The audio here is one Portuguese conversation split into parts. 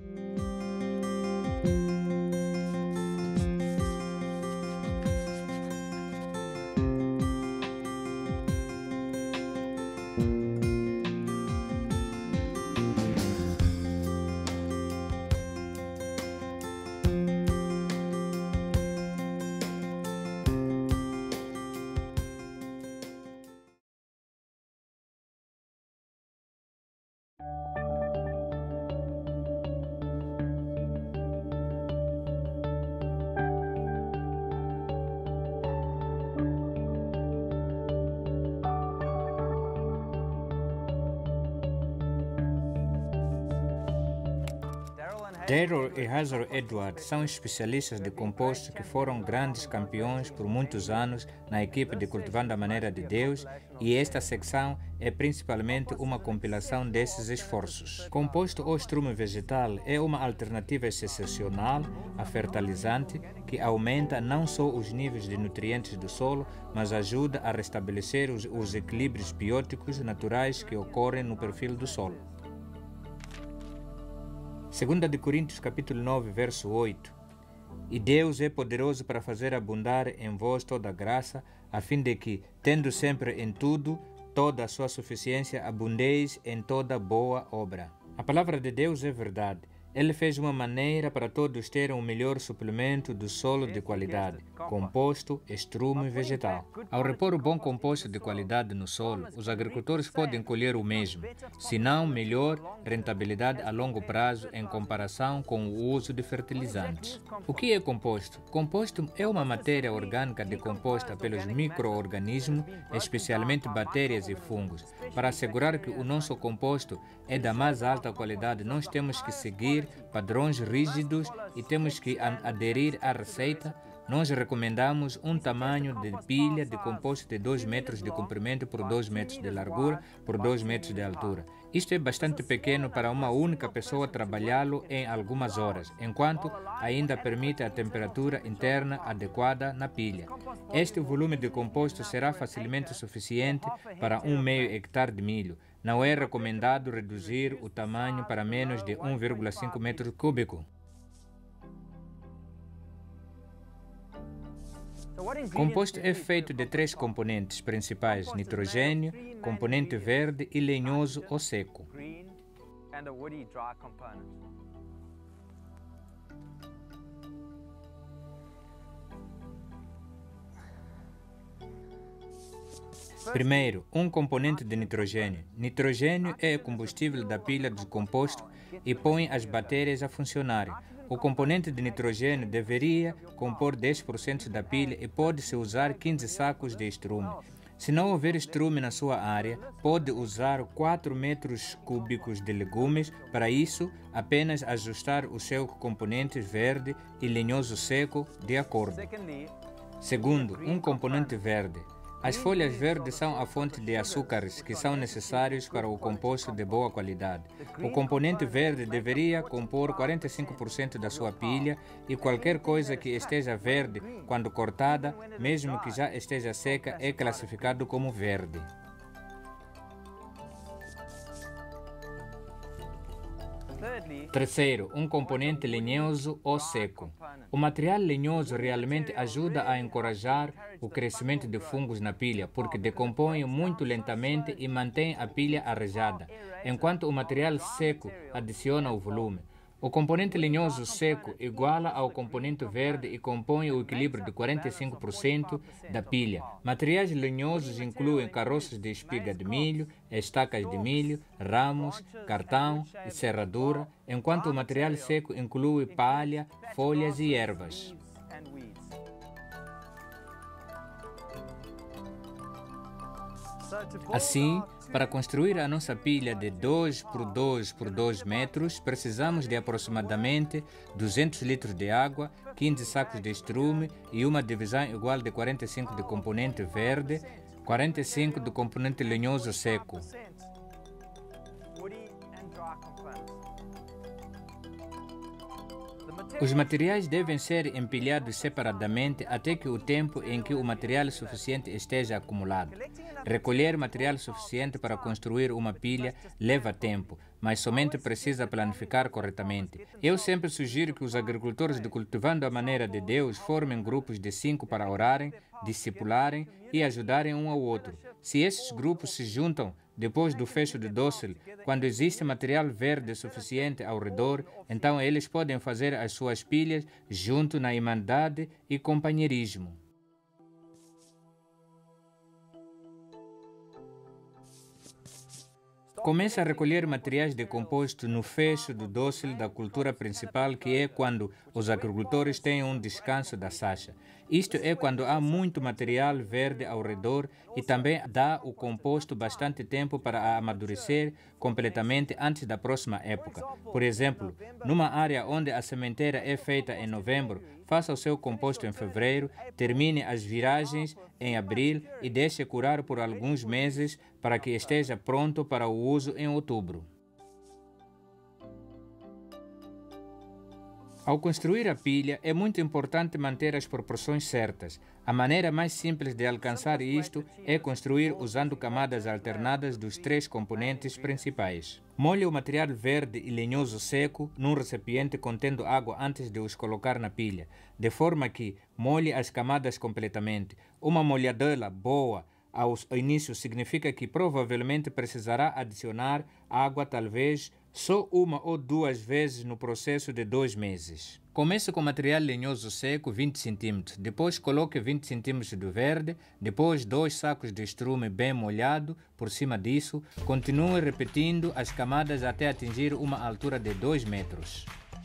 Daryl e Hazel Edwards são especialistas de compostos que foram grandes campeões por muitos anos na equipe de Cultivando a Maneira de Deus, e esta secção é principalmente uma compilação desses esforços. Composto ou estrume vegetal é uma alternativa excepcional a fertilizante que aumenta não só os níveis de nutrientes do solo, mas ajuda a restabelecer os equilíbrios bióticos naturais que ocorrem no perfil do solo. 2 Coríntios capítulo 9, verso 8. E Deus é poderoso para fazer abundar em vós toda graça, a fim de que, tendo sempre em tudo toda a sua suficiência, abundeis em toda boa obra. A palavra de Deus é verdade. Ele fez uma maneira para todos terem um melhor suplemento do solo de qualidade, composto, estrume vegetal. Ao repor o bom composto de qualidade no solo, os agricultores podem colher o mesmo, se não melhor rentabilidade a longo prazo em comparação com o uso de fertilizantes. O que é composto? Composto é uma matéria orgânica decomposta pelos micro-organismos, especialmente bactérias e fungos. Para assegurar que o nosso composto é da mais alta qualidade, nós temos que seguir padrões rígidos e temos que aderir à receita. Nós recomendamos um tamanho de pilha de composto de 2 metros de comprimento por 2 metros de largura por 2 metros de altura. Isto é bastante pequeno para uma única pessoa trabalhá-lo em algumas horas, enquanto ainda permite a temperatura interna adequada na pilha. Este volume de composto será facilmente suficiente para 1/2 hectare de milho. Não é recomendado reduzir o tamanho para menos de 1,5 metro cúbico. Composto é feito de 3 componentes principais: nitrogênio, componente verde e lenhoso ou seco. Primeiro, um componente de nitrogênio. Nitrogênio é o combustível da pilha do composto e põe as bactérias a funcionarem. O componente de nitrogênio deveria compor 10% da pilha e pode-se usar 15 sacos de estrume. Se não houver estrume na sua área, pode usar 4 metros cúbicos de legumes. Para isso, apenas ajustar os seus componentes verde e lenhoso seco de acordo. Segundo, um componente verde. As folhas verdes são a fonte de açúcares que são necessários para o composto de boa qualidade. O componente verde deveria compor 45% da sua pilha, e qualquer coisa que esteja verde quando cortada, mesmo que já esteja seca, é classificado como verde. Terceiro, um componente lenhoso ou seco. O material lenhoso realmente ajuda a encorajar o crescimento de fungos na pilha, porque decompõe muito lentamente e mantém a pilha arejada, enquanto o material seco adiciona o volume. O componente lenhoso seco iguala ao componente verde e compõe o equilíbrio de 45% da pilha. Materiais lenhosos incluem caroças de espiga de milho, estacas de milho, ramos, cartão e serradura, enquanto o material seco inclui palha, folhas e ervas. Assim, para construir a nossa pilha de 2 por 2 por 2 metros, precisamos de aproximadamente 200 litros de água, 15 sacos de estrume e uma divisão igual de 45 de componente verde, 45 do componente lenhoso seco. Os materiais devem ser empilhados separadamente até que o tempo em que o material suficiente esteja acumulado. Recolher material suficiente para construir uma pilha leva tempo, mas somente precisa planificar corretamente. Eu sempre sugiro que os agricultores de Cultivando a Maneira de Deus formem grupos de 5 para orarem, discipularem e ajudarem um ao outro. Se esses grupos se juntam depois do fecho do dócil, quando existe material verde suficiente ao redor, então eles podem fazer as suas pilhas junto na irmandade e companheirismo. Comece a recolher materiais de composto no fecho do dócil da cultura principal, que é quando os agricultores têm um descanso da sacha. Isto é quando há muito material verde ao redor e também dá o composto bastante tempo para amadurecer completamente antes da próxima época. Por exemplo, numa área onde a sementeira é feita em novembro, faça o seu composto em fevereiro, termine as viragens em abril e deixe curar por alguns meses para que esteja pronto para o uso em outubro. Ao construir a pilha, é muito importante manter as proporções certas. A maneira mais simples de alcançar isto é construir usando camadas alternadas dos 3 componentes principais. Molhe o material verde e lenhoso seco num recipiente contendo água antes de os colocar na pilha, de forma que molhe as camadas completamente. Uma molhadela boa ao início significa que provavelmente precisará adicionar água, talvez só 1 ou 2 vezes no processo de 2 meses. Comece com material lenhoso seco 20 cm, depois coloque 20 cm de verde, depois 2 sacos de estrume bem molhado por cima disso. Continue repetindo as camadas até atingir uma altura de 2 metros.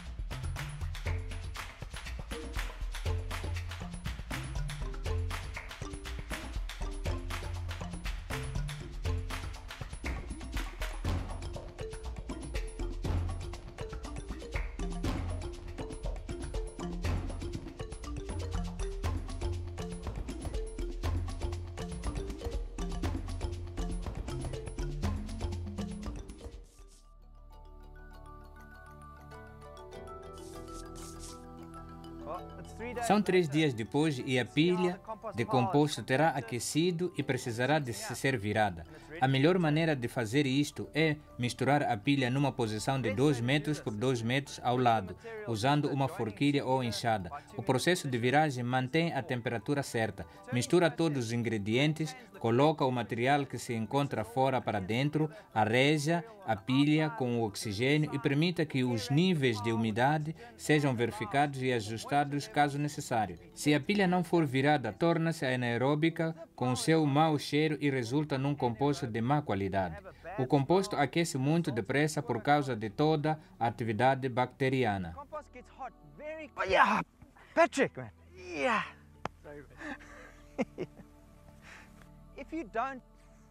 São 3 dias depois e a pilha de composto terá aquecido e precisará de ser virada. A melhor maneira de fazer isto é misturar a pilha numa posição de 2 metros por 2 metros ao lado, usando uma forquilha ou enxada. O processo de viragem mantém a temperatura certa. Mistura todos os ingredientes, coloca o material que se encontra fora para dentro, areja a pilha com o oxigênio e permita que os níveis de umidade sejam verificados e ajustados caso necessário. Se a pilha não for virada, torna-se anaeróbica com seu mau cheiro e resulta num composto de má qualidade. O composto aquece muito depressa por causa de toda a atividade bacteriana. Oh, yeah, Patrick, man. Yeah. If you don't,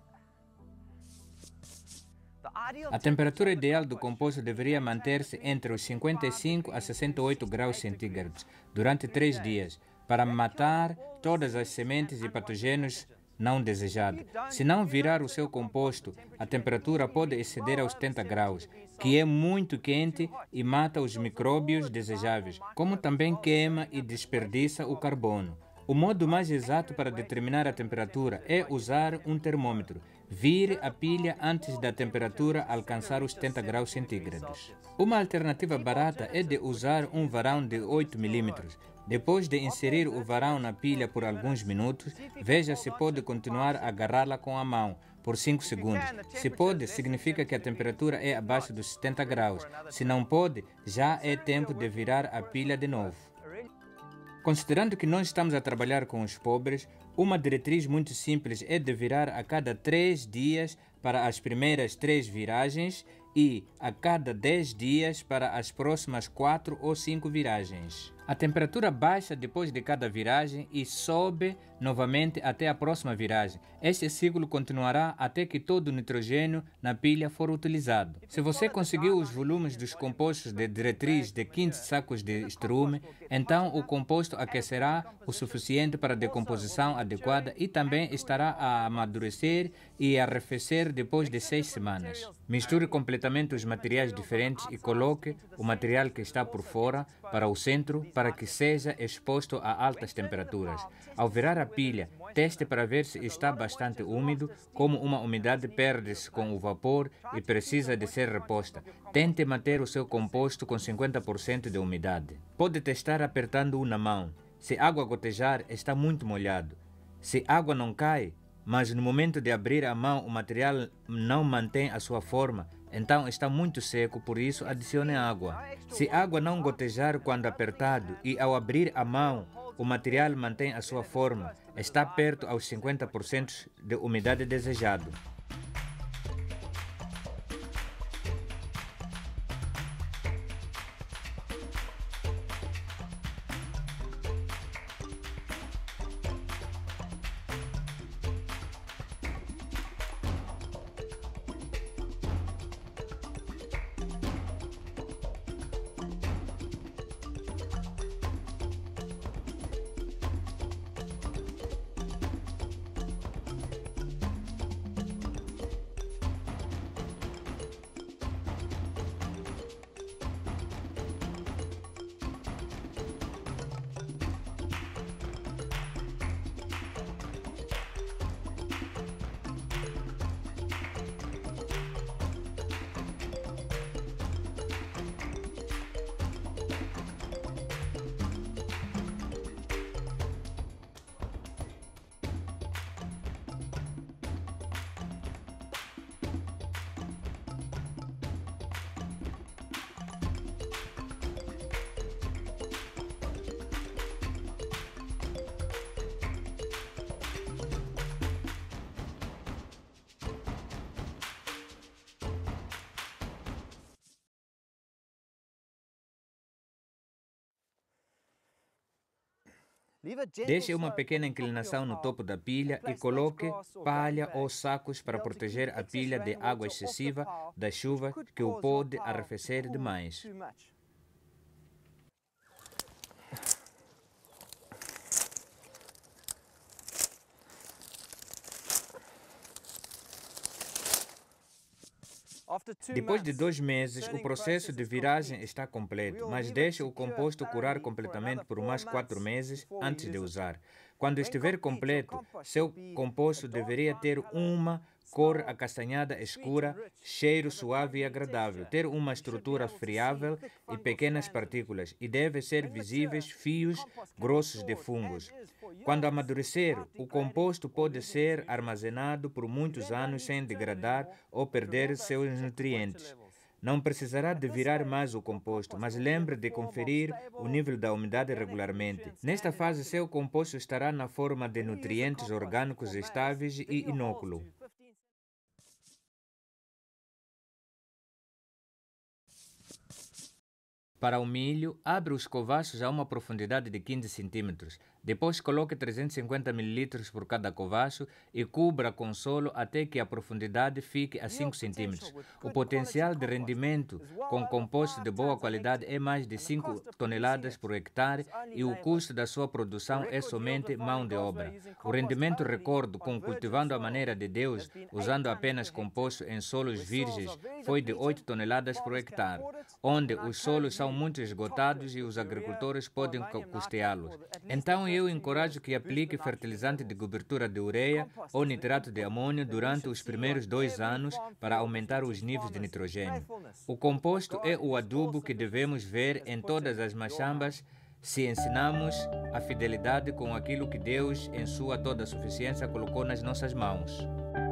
a temperatura ideal do composto deveria manter-se entre os 55 a 68 graus centígrados durante 3 dias, para matar todas as sementes e patogênios não desejados. Se não virar o seu composto, a temperatura pode exceder aos 70 graus, que é muito quente e mata os micróbios desejáveis, como também queima e desperdiça o carbono. O modo mais exato para determinar a temperatura é usar um termômetro. Vire a pilha antes da temperatura alcançar os 70 graus centígrados. Uma alternativa barata é de usar um varão de 8 mm. Depois de inserir o varão na pilha por alguns minutos, veja se pode continuar a agarrá-la com a mão por 5 segundos. Se pode, significa que a temperatura é abaixo dos 70 graus. Se não pode, já é tempo de virar a pilha de novo. Considerando que nós estamos a trabalhar com os pobres, uma diretriz muito simples é de virar a cada 3 dias para as primeiras 3 viragens e a cada 10 dias para as próximas 4 ou 5 viragens. A temperatura baixa depois de cada viragem e sobe novamente até a próxima viragem. Este ciclo continuará até que todo o nitrogênio na pilha for utilizado. Se você conseguiu os volumes dos compostos de diretriz de 15 sacos de estrume, então o composto aquecerá o suficiente para a decomposição adequada e também estará a amadurecer e arrefecer depois de 6 semanas. Misture completamente os materiais diferentes e coloque o material que está por fora para o centro para que seja exposto a altas temperaturas. Ao virar a pilha, teste para ver se está bastante úmido, como uma umidade perde-se com o vapor e precisa de ser reposta. Tente manter o seu composto com 50% de umidade. Pode testar apertando-o na mão. Se a água gotejar, está muito molhado. Se a água não cai, mas no momento de abrir a mão o material não mantém a sua forma, então está muito seco, por isso adicione água. Se a água não gotejar quando apertado e ao abrir a mão o material mantém a sua forma, está perto aos 50% de umidade desejado. Deixe uma pequena inclinação no topo da pilha e coloque palha ou sacos para proteger a pilha de água excessiva da chuva que o pode arrefecer demais. Depois de 2 meses, o processo de viragem está completo, mas deixe o composto curar completamente por mais 4 meses antes de usar. Quando estiver completo, seu composto deveria ter uma cor acastanhada escura, cheiro suave e agradável, ter uma estrutura friável e pequenas partículas, e deve ser visíveis fios grossos de fungos. Quando amadurecer, o composto pode ser armazenado por muitos anos sem degradar ou perder seus nutrientes. Não precisará de virar mais o composto, mas lembre de conferir o nível da umidade regularmente. Nesta fase, seu composto estará na forma de nutrientes orgânicos estáveis e inóculo. Para o milho, abre os covachos a uma profundidade de 15 centímetros. Depois coloque 350 ml por cada covacho e cubra com solo até que a profundidade fique a 5 centímetros. O potencial de rendimento com composto de boa qualidade é mais de 5 toneladas por hectare e o custo da sua produção é somente mão de obra. O rendimento recorde com cultivando à maneira de Deus, usando apenas composto em solos virgens, foi de 8 toneladas por hectare, onde os solos são muito esgotados e os agricultores podem custeá-los. Então eu encorajo que aplique fertilizante de cobertura de ureia ou nitrato de amônio durante os primeiros 2 anos para aumentar os níveis de nitrogênio. O composto é o adubo que devemos ver em todas as machambas se ensinamos a fidelidade com aquilo que Deus, em sua toda suficiência, colocou nas nossas mãos.